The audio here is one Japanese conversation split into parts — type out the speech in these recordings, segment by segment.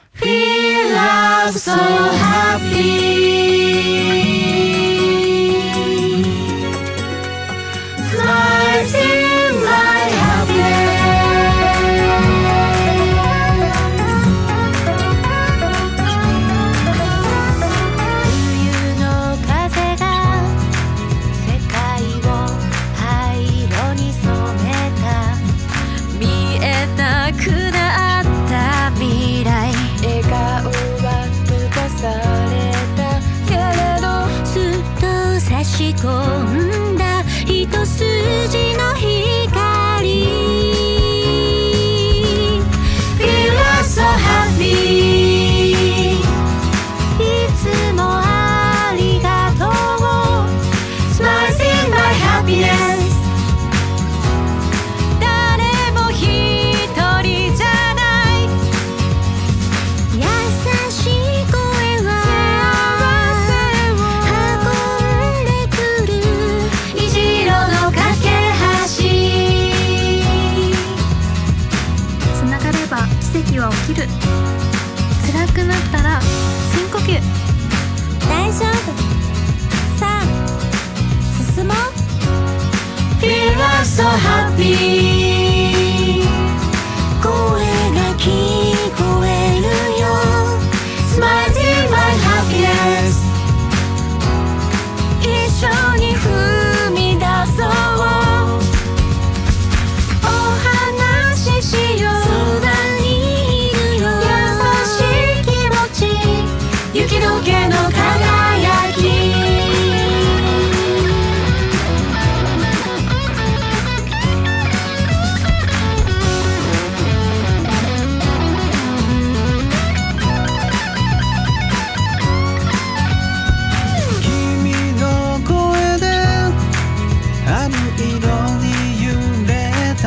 Feel love so happy. Smiles in my happiness. 冬の風が世界を灰色に染めた。見えなくなった未来。笑顔は閉ざされたけれど、すっと差し込んだ一筋の光。 Feel love so happy. いつもありがとう。 Smiles in my happiness. 誰も一人じゃない。優しい声は運んでくる虹色の架け橋。 つながれば奇跡は起きる。辛くなったら深呼吸。大丈夫。さあ進もう。 Feel love so happy. 声が聞こえるよ。 Smiles in my happiness. 一緒に踏み出そう。お話ししよう。 そばにいるよ。 優しい気持ち。 雪解けの輝き。 君の声であの色に揺れた。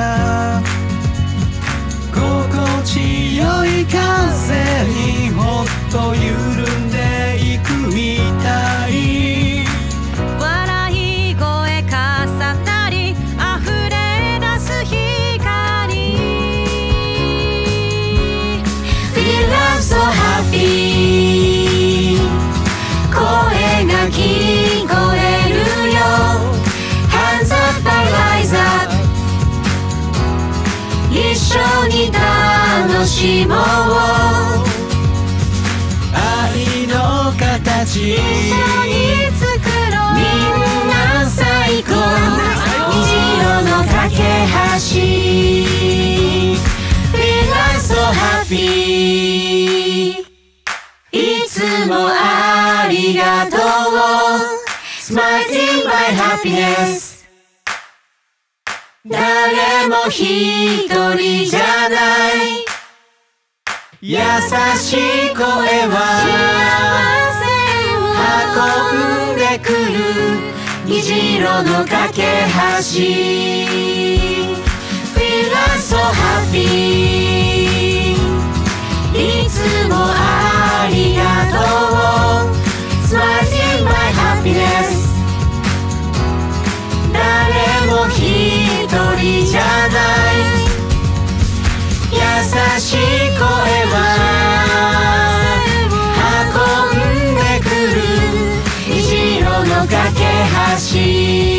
心地よい風にほっと緩んでいくみたい。 笑い声重なり溢れ出す光。 Feel love so happy. 声が聞こえるよ。 Hands up and rise up. 一緒に楽しもう。 愛の形。 一緒に作ろう。 みんな最高。虹色の架け橋。 Feel love so happy. いつもありがとう。 Smiles in my happiness. 誰も一人じゃない。優しい声は運んでくる虹色の架け橋。 Feel love so happy. いつもありがとう。 Smiles in my happiness. 誰も一人じゃない。優しい声は運んでくる虹色の架け橋。